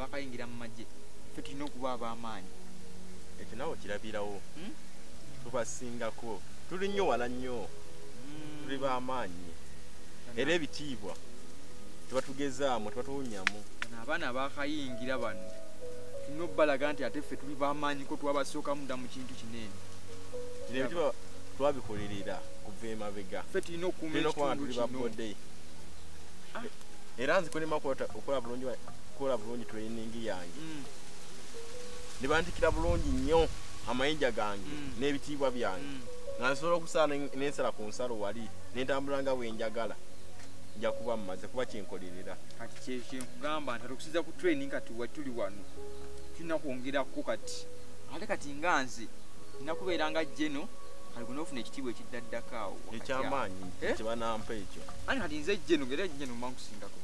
abakayingira mu magye ffe tulina okuba ab'amaanyi ekyo nawe kirabirawo tubasingako tuli nnyo wala nnyo tuli b'amaanyi era ebitiibwa tebatugezaamu tebatuwunyamu abaana abakayingira bano tulina obbalaga nti ate ffe tuli b'amaanyi ko twabasooka munda mu kintu kinene bino ebitiibwa twabikolerera kuva emabega ffe tulina okuuma ekitundu kino era nziko nema okola bulungi training yange nibandikira bulungi nnyo amayinja gange n'ebitiibwa byange nga nsobola okusaala n'ensala ku nsalo wali n'entambula nga bwenjagala nja kuba mmaze kuba kyenkolerera kati kyenkugamba nti okusiza ku training kati tuli wano tulina kwongerako kati ate kati nga nze nina kubeera nga jeno kali kunofuna ekitiibwa ekiddaddako awo ekyamaanyi kyebanampa ekyo ani kati nze jeno ngera jeno mbankusingako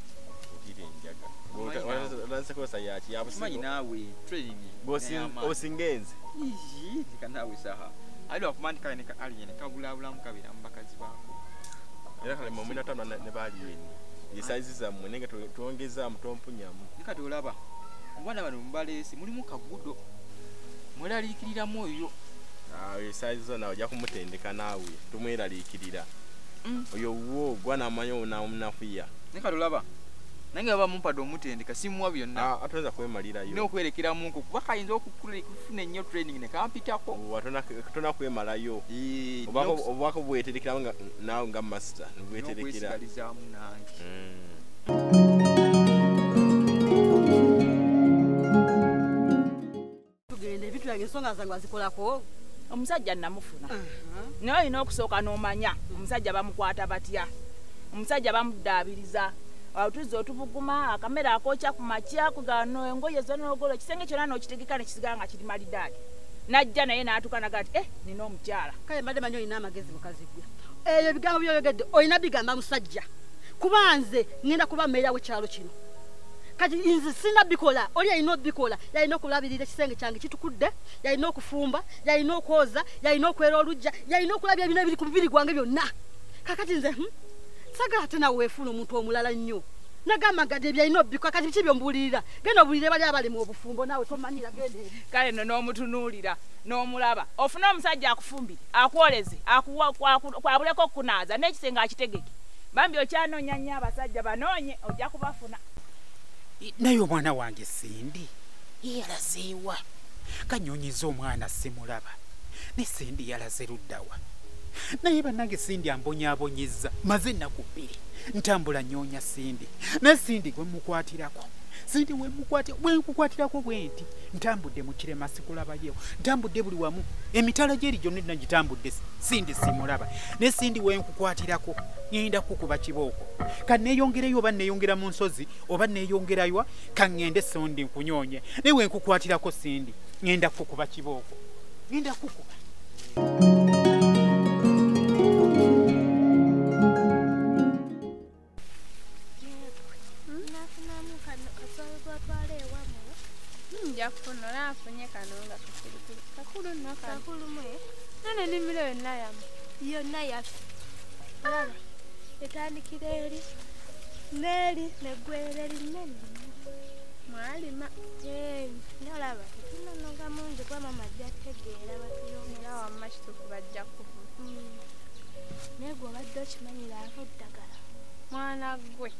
lansekosa yaki yabusimanyi naawe training osingenze kanaawe saha ali wakumandika aliyene kabulabulamu kabira mu bakazi baako era kale mu 15 ne bali yeni yesaizi zammwe nenge tuongeza mutompunyamu nikati olaba mubana bano mubaleesi mulimu kagudo mweraliikiriramu oyo yesaizi zona ojja kumutendeka naawe tumweraliikirira oyo wo gwanamanyi omunafuya nikati olaba nange baba mumpadde omutendeka simuwa byonna atoza kwemalirayo n'okwerekeramu nko kuba kayinza okufuna ennyo training ne kampitako tona kwemalayo obubaka bweterekeramu naawe nga master nibweterekeramu nange tugenda ebitulage ensonga zange wazikolako omusajja namufuna naye olina okusooka n'omanya omusajja bamukwata batya omusajja bamuddaabiriza tuzza otubuguma akamera akokya ku makya kugano engoye zonogolo kisenge kyonna n'okitegeka ne kisigala nga kiri malidaadi najja naye n'atuuka naga ti nina omukyala kale mbadde manyi olina amagezi bukazi gwe ebyo ebigambo byoyogedde olina bigamba musajja kuba nze ngenda kuba mmeera w'ekyalo kino kati nze sina bikola oli yalina obikola yalina okulabirira ekisenge kyange kitukudde yalina okufumba yalina okwoza yalina okwera olujja yalina okulabya ebina ebiri ku mubiri gwange byonna kakati nze sagala ate nawe weefuna omuntu omulala nnyo nagamba gadde byalina obikola kati biki byombuulirira genda obuulire bali abali mu obufumbo naawe tomanyira gende kale no n'omutunuulira n'omulaba ofuna omusajja akufumbire akwoleze kwabuleko okukunaaza n'ekisenge akitegeke bambi okyanoonya nnyo abasajja banoonye ojja kubafuna naye omwana wange Sindi yalazeewa kanyonyiza omwana simulaba ne Sindi yalaze luddawa naye bannange Sindi ambonyaabonyezza maze ennaku 2 ntambula nnyonya Sindi ne Sindi gwe mukwatirako Sindi wenkukwatirako bwe nti ntambudde mu kirema sikulabayo ntambudde buli wamu emitala gyeri gyonna nagitambudde Sindi simulaba ne Sindi wenkukwatirako ngenda kukuba kibooko kanneeyongereyo oba neeyongera mu nsozi oba neeyongeraywa kaŋŋende Sindi nkunyoonye naye wenkukwatirako Sindi ngenda kukuba kibooko ngenda kukuba Jakufunula afunye kanonga kakulu nno kakulu mwe nane nimiro yonna yafe olaba etandikira eri n'eri neggwerera erinene mwalima nolaba tetunonoga mungi kuba mama ajja kutegeera batuyongera wamma kituufu bajja kuva naye gwe obadde okimanyira ava eddagala mwana gwe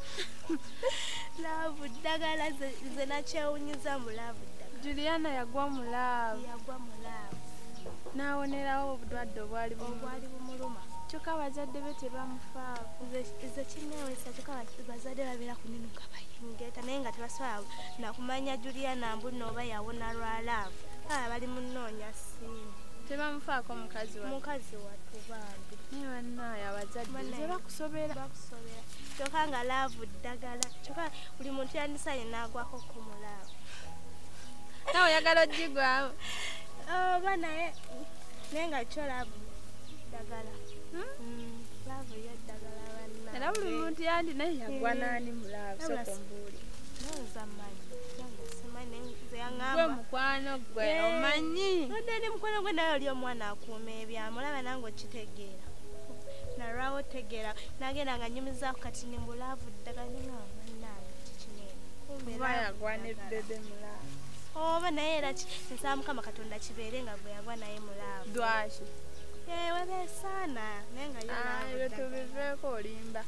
laavu ddagala ze nakyewunyiza mu laavu ddagala Juliana yagwa mu laavu n'awonerawo obulwadde obwali bumuluma kyokka abazadde be tebamufaako ze kinneewesa kyokka bazadde babeera kunenuka bayingeeta naye nga tebasobola nakumanya Juliana mbuno oba yawona lwa laavu aba bali munoonya Sindi tebamufaako mukazi wattu bambi naye bannaye abazadde ze bakusobera kyokka nga laavu ddagala kyokka buli muntu yandisaanye n'agwako ku mulaavu nawe oyagala ogigwamu oba naye nga kyo laavu ddagala laavu yo ddagala banna era buli muntu yandi naye yagwa naani mu laavu soko mbuuli nozamanyi gwe mukwano gwe omanyi odde ndi mukwano gwe naye oli omwana akuuma ebyamu olaba nange okitegeera nalwawo otegeera nagenda nga nyumizaako kati nimbulaavu ddagala ninga bannange kikinene yagwa ne bebe mulaavu oba naye era nsaba Mukama Katonda kibeere nga bwe yagwa naye mulaavu lwaki webe sana naye nga ebyo tubiveeko olimba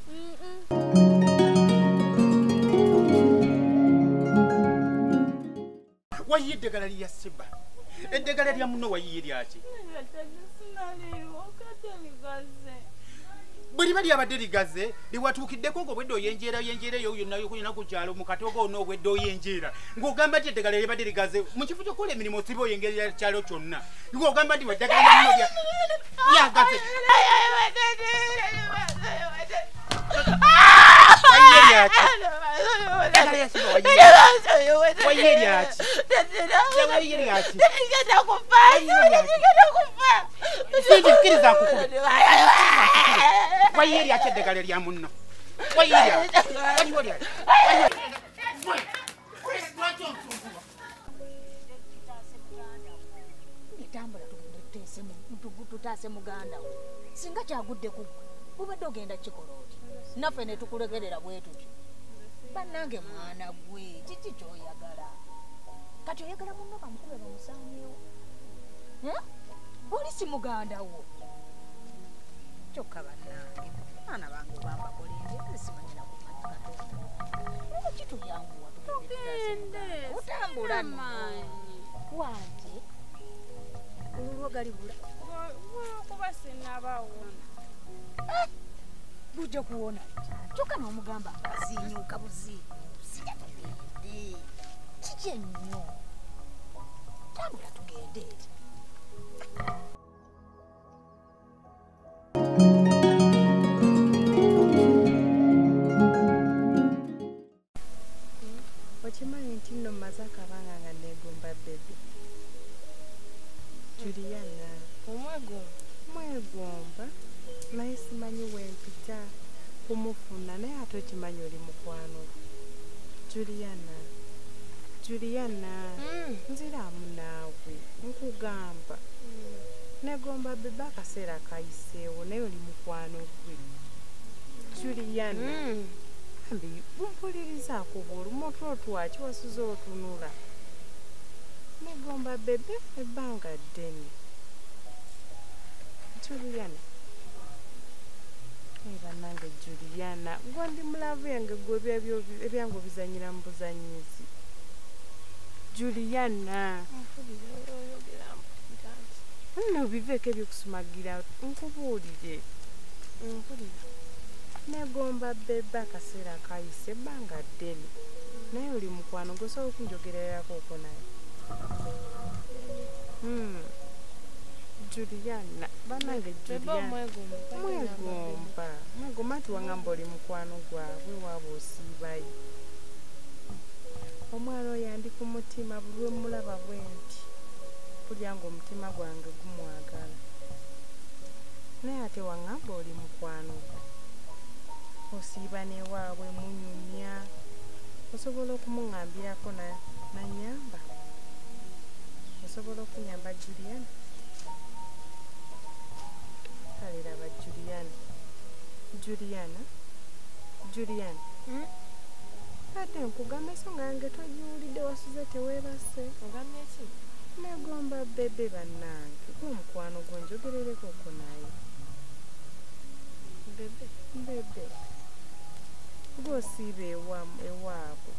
wayiye eddagala lya Siba eddagala lya muno wayiye lyaki bwe liba lyabadde ligaze liwatuukiddeko ng'obwedde oyenjeera eyo yonna yokuyina ku kyalo mu katogo ono obwedde oyenjeera ng'ogamba nti eddagala lyabadde ligaze mu kifo ky'okola emirimu osiba oyengerera kyalo kyonna ng'ogamba nti eddagala lya muno lyagaze wayiye lyaki eddagala lya Siba wayiye lyaki wayiye lyaki Sindi kkiriza nkukube wayiye lyaki eddagala lya munno wayiye lyaki etambula tutaase muganda wo singa kyagudde ku gwe obadde ogenda kikola oti naffe ne tukulekerera bwe tutyo bannange mwana gwe kiki kyoyagala kati oyagala munno kamukube bamusaanyewo oli si muganda wo kyokka bannange abaana bange bambakolenje simanyira kumanya Katonda kitulyanguwa tugende otambula wanje olwo galibula kuba sinabawona bujja kuwona kyokka n'omugamba azinyuka buziibu kiki ennyo tambula tugende eri okimanyi nti nno mmaze akabanga nga neegomba bebe Juliana mwegomba naye simanyi wempita kumufuna naye ate okimanyi oli mukwano Juliana nziramu naawe nkugamba negomba bebe akaseera kayiseewo naye oli mukwano gwe Juliana ambi bumpulirizaako bw'olumu otwo twaki wasuze otunula negomba bebe ebbanga ddene Juliana bannange Juliana gwe ndi mulavu yange gwe ebyange obizanyira mu buzanyizi Juliana nno biveeko ebyokusumagira nkubuulire negomba bebe akaseera akayise ebbanga ddene naye oli mukwano gosobola okunjogererako oko naye Juliana bannange mwegomba nti wangamba oli mukwano gwabwe waaba osiibayo omwana oyo andi ku mutima buli lwe mulaba bwe nti kulya nga omutima gwange gumwagala naye ate wangamba oli mukwano gwe osiiba newaabwe munyumya osobola okumuŋŋambirako nanyamba osobola okunyamba Juliana kale raba Juliana ate nkugamba ensonga yange togiwulidde wasuze teweebase negomba bebe bannange gwomukwano gwe njogerereko oko naye bebe gwosiiba ewaabwe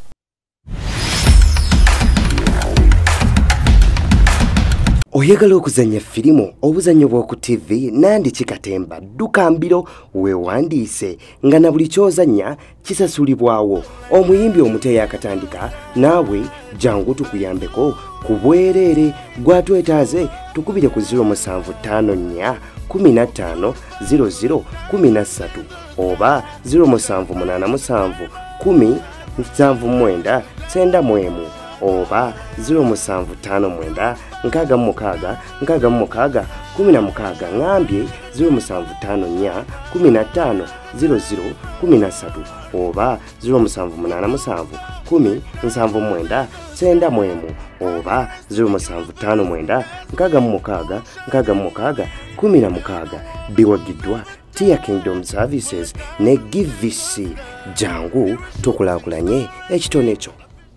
oyagala okuzanya firimu obuzanyo bw'oku TV Nandi Kikatemba dduka mbiro weewandiise nga na buli ky'ozanya kisasulibwawo omuyimbi omuto yakatandika naawe jangu tukuyambeko ku bwereere gwatwetaaze tukubire ku 0754 15 00 13 oba 0787 10 79 91 oba 0759 nkaaga 16 ngambye 0754 15 00 13 oba 0787 10 79 91 oba 0759 nkaaga 16 biwagiddwa Tia Kingdom Services ne GVC jangu tukulaakulanye ekitone kyo.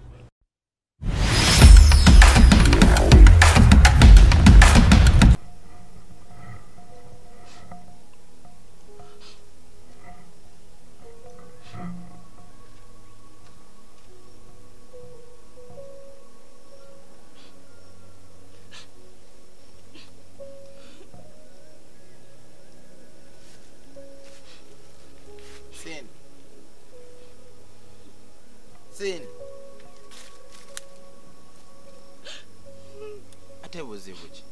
Sindi. Ate buzibu ki?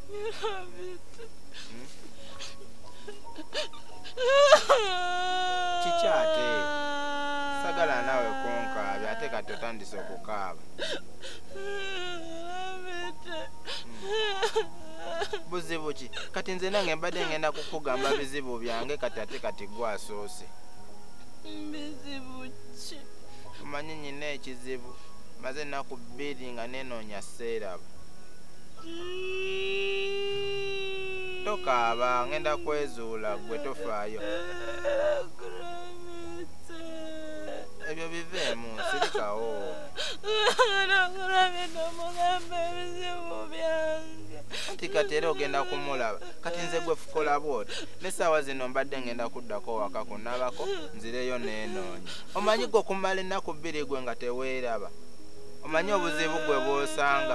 Kikyate. Sagala nawe kunkaabe ate kati otandise okukaaba. Buzibu ki? Kati nze nange mbadde ngenda kukugamba bizibu byange kati ate kati gwasoose. Bizibu ki? Omanyi nyina ekizibu. Maze ennaku 2 nga nenoonya seeraba. Tokaaba ngenda kwezuula gwe tofaayo. Ebyo biveemu sirikawo. Anti kati era ogenda kumulaba. Kati nze gwe fukola bwoti. N'essaawa zino mbadde ngenda kuddako waka kunnabako nzireyo neenoonya. Omanyi gwe okumala ennaku 2 gwe nga teweeraba. Omanyi obuzibu gwe bw'osanga.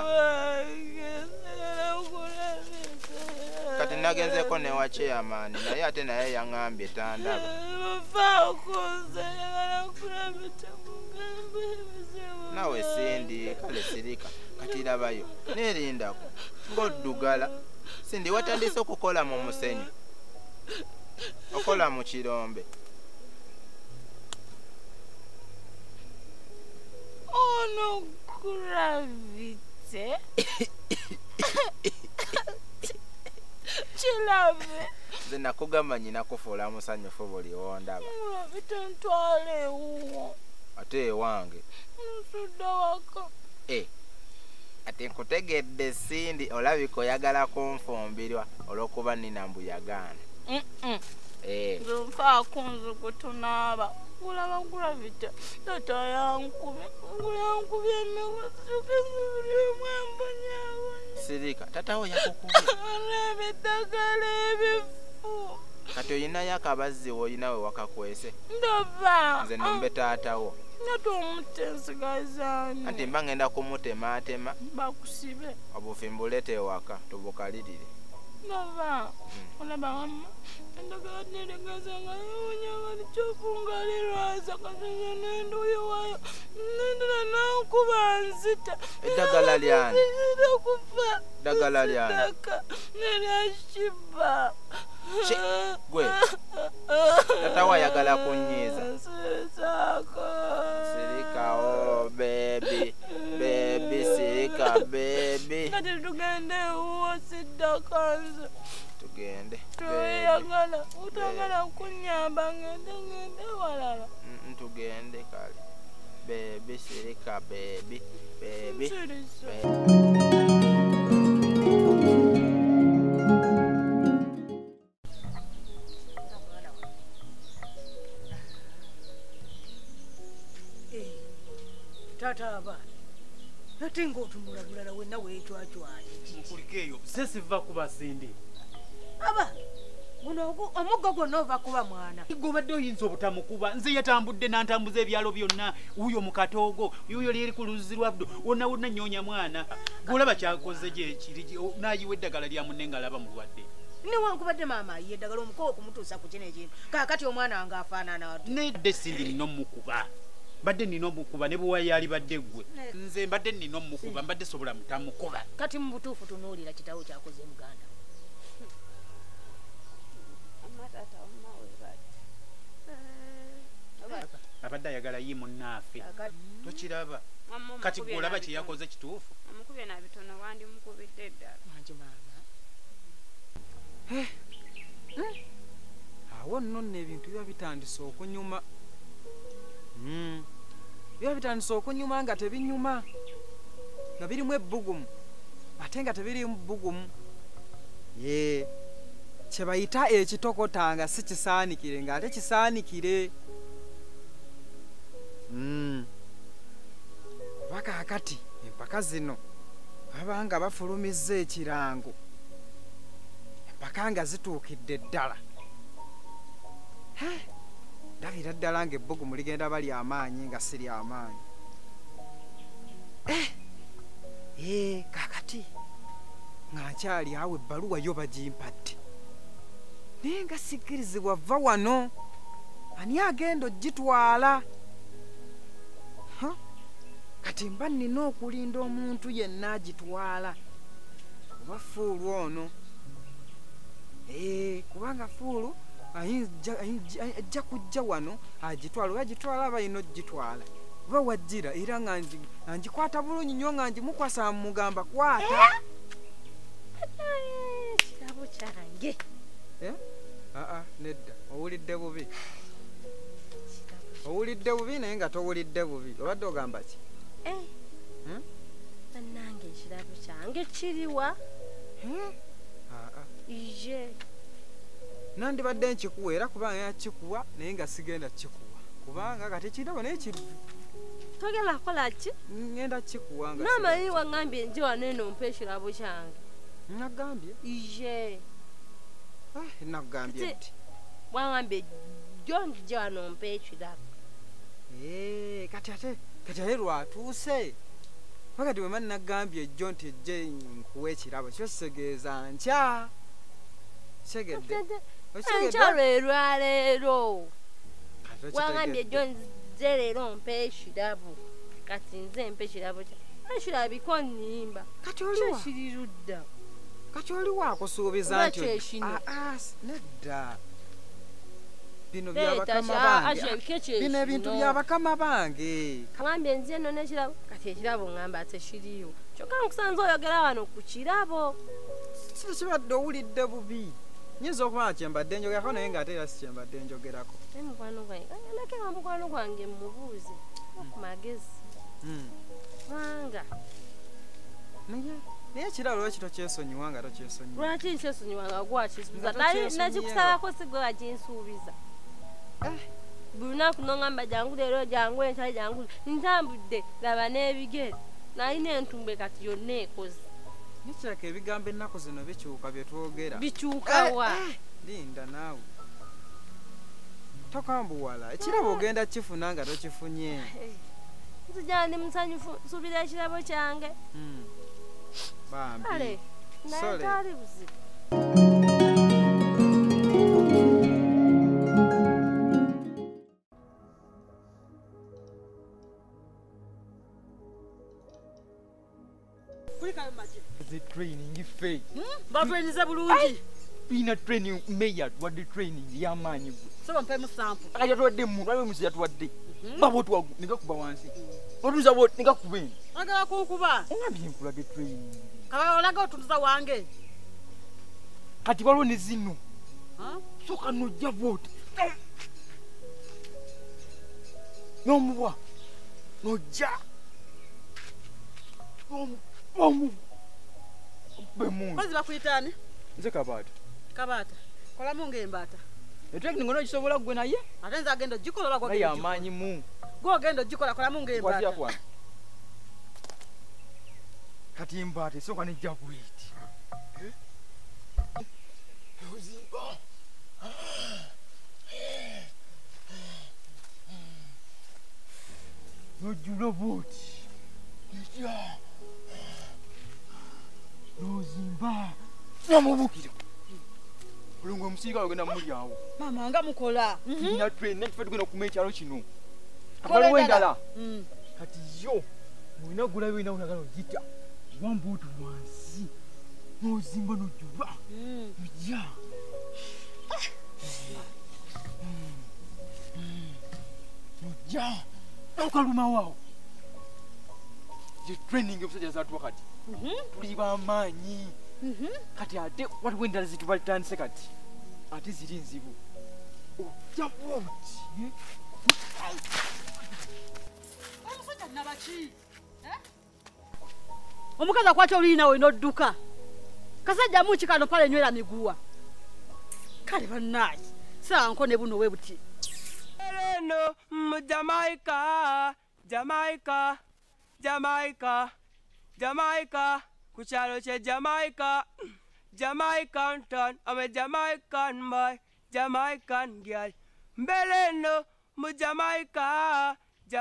Kati nagenzeko ne wa chairman naye ate naye yaŋŋambye tandaba. Nawe Sindi kale sirika kati labayo nerindako ng'oddugala. Sindi watandise okukola mu musenyu okola mu kirombe. Ono gravite Chilave. Nze nakugamba nyina kufuula musanyufu buli wondaba. Gravite ntwale uwo. Ate ewange. Nsudda waka. Ate nkutegedde Sindi olabika oyagala kunfumbirwa olw'okuba nina mbuyagaana. Nfaako nze gwe tunaaba. Kulaba gravite tata yankubye emiwasukizibulemu embonyaabonye. Sirika tatawo yakukubye. N'ebiddagala ebifu. Kati oyinayo akabazzi woyina we wakakwese. Ndaba. Nze nombe taatawo. Nate omutensigazaani. Anti mba ngenda kumutemaatema. Bakusibe. Obufi mbulete ewaka tubukalirire. Ndaba. Olaba wamma. Endagala neregezanga yewunyanga licofunga lirwaza kasenya nenduyo wayo. Nendera nankuba nzita. Eddagala lyani? Kufa. Eddagala lyani? Neryashiba. Gwe. Tata wayagala kunyiiza. Sirika oh baby. Baby sirika baby. Kati tugende uwo siddakanze. Tugende. Toyagala utagala kunyamba ngende walala. Tugende kale. Baby sirika baby. Baby. Tata aba. Ate ng'otunula bulala wenna weetwacwaye. Mukulike eyo se siva kuba Sindi. Aba. Muno omuggo gwonna ova kuba mwana. Gobadde oyinza obutamukuba nze yatambudde n'antambuza ebyalo byonna wuyo mu katoogo yuyo lyeri ku luzzi lwa Abdu wonna wonna nnyonya mwana golaba kyakoze gye kiri n'ayiwa eddagala lya munne ng'alaba mulwadde. Newankubadde maama ayiye eddagala omukowa okumutuusa ku kino ekintu kaakati omwana wange afaanana wattu. Nedde Sindi nina omukuba mbadde nina omukuba ne bwe yali badde ggwe nze mbadde nina omukuba mbadde sobola mutamukuba. Kati mu butuufu tunuulira kitawo kyakoze muganda. Abadde ayagala yi munnaafe tokiraba kati gwe olaba kye yakoze kituufu. Omukubye na bitono wandi mukubidde ddala. Awo nno nno ebintu biba bitandise okunyuma. Biba bitandise okunyuma nga tebinyuma nga birimu ebbugumu ate nga tebirimu bbugumu. Kye bayita ekitokota nga si kisaanikire ng'ate kisaanikire. Kuba kaakati empaka zino baba nga bafulumizza ekirango empaka nga zituukidde ddala. Ndabira ddala ng'ebbugumu ligenda bali amaanyi nga siri amaanyi. Kaakati nga nkyali awo ebbaluwa yo bagimpadde naye nga sikkirizibwa vva wano ani agenda ogitwala. kati mba nnina okulinda omuntu yenna agitwala oba fuulu ono kubanga fuulu ajja kujja wano agitwala oba agitwala aba yina ogitwala oba wajjira era nga ngikwata bulungi nnyo nga ngimukwasa mugamba kwata kirabo kyange nedda owulidde bubi naye nga towulidde bubi obadde ogamba ki bannange ekirabo kyange kiriwa ije nandibadde nkikuwa era kubanga yakikuwa naye nga sigenda kikuwa kubanga kati ekirabo naye kiri togenda kukola ki ngenda kikuwa nga namanyi wangambye nje wano eno mpa ekirabo kyange nagambye ije nagambye nti wangambye jjo nje wano mpa ekirabo kati ate lwatuuse pakati bwe mani nagambye ejjo nti ejje nkuwa ekirabo kyo kitegeeza nkya segedde enkya lwerwaleero wangambye ejjo nze leero mpa ekirabo kati nze mpa ekirabo ekirabiko nnimba kyokirirudda kati oli waakusuubiza nti nedda bino byabakama bange bino ebintu byabakama bange ngambye nze eno nekirabo kati ekirabo ngamba tekiriyo kyokka nkusanze oyogera wano ku kirabo kibadde owulidde bubi nyinza okuba kyembadde njogerako naye nga ate era si kyembadde njogerako mukwano gwange kanyanake nga mukwano gwange mubuuze ku magezi wanga naye ekirabo lwaki tokyesonyiwa nga tokyesonyiwa lwaki nkyesonyiwanga gwakisuubiza nakikusalako si gwe wakinsuubiza buli lunaku nongamba jangu leero jangu enkya jangu ntambudde laba n'ebigere nalina entumbe kati yonna ekoze nikiraka ebigambo ennaku zino bikyuka bye twogera bikyukawa linda naawe tokambuwala ekirabo ogenda kifuna nga tokifunye nzijana ndi musanyufu nsuubira ekirabo kyange bambi ale naye taali buzibu training fe batraininze bulungi tulina training meya tuwadde training yamaanyi soba mpe musampu akati tuwadde muntu aliwe musi yatuwadde babo tuwagu negakuba wansi otuza bo negakuba eno agala kunkuba ongambye nkuladde training kaba olaga otuntuza wange kati waliwo ne zino soka nojja vooti n'omuwa nojja omu kozi bakuyitaani nze kabaata kolamu ng'embaata etraining ono gisobola gwe naye ate nze agenda ogikola oba naye amaanyi mu gwogenda ogikola kolamu ng'embaata kati embaata esooka nejja bweti nojjula booti nozimba namubukira bulungu omusirikale ogenda muli awo mama nga mukola tulina train nakife tugenda okuma ekyalo kino akaliwo endala kati yo mulina gulayo ina oyagala ogita wambuutu wansi nozimba nojjula ojja ojja okalumawo training omusajja zatuwa kati tuli bamaanyi kati ate waliwo endala zitubatandise kati ate ziri nzibu ojja bwoti omusajja nabaki omukazi akwaki oluyinawe nodduka kasajja muki kano pale nywera miguwa kale bannaayi sanko ne buno we buti eno mu Jamaica ku kyalo kye Jamaican town I'm a Jamaican boy Jamaican girl mbele eno mu Jamaica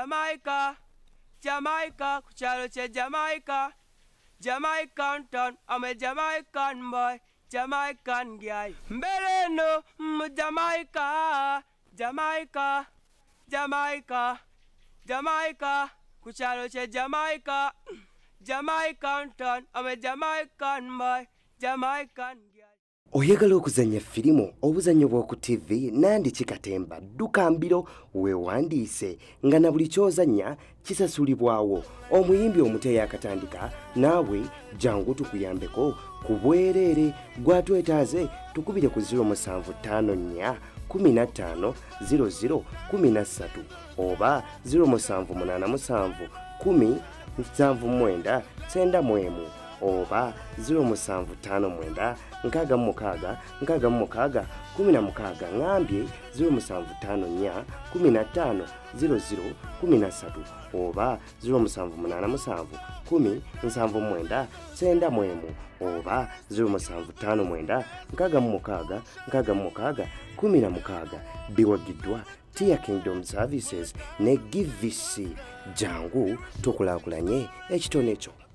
ku kyalo kye Jamaican town I'm a Jamaican boy Jamaican girl mbele eno mu Jamaica ku kyalo kye Jamaica. Jamaican town, I'm a Jamaican boy, Jamaican girl. Oyagala okuzannya firimu obuzannyo bw'oku TV Nandi Kikatemba dduka mbiro weewandiise nga na buli ky'ozannya kisasulibwawo. Omuyimbi omuto yakatandika naawe jangu tukuyambeko ku bwereere gwatwetaaze tukubire ku 0754 15 00 13 oba 0787 10 79 91 oba 0759 66 66 16 ngambye 0754 15 00 13 oba 0787 10 79 91 oba 0759 66 66 16 biwagiddwa Tia Kingdom Services ne GVC jangu tukulaakulanye ekitone kyo.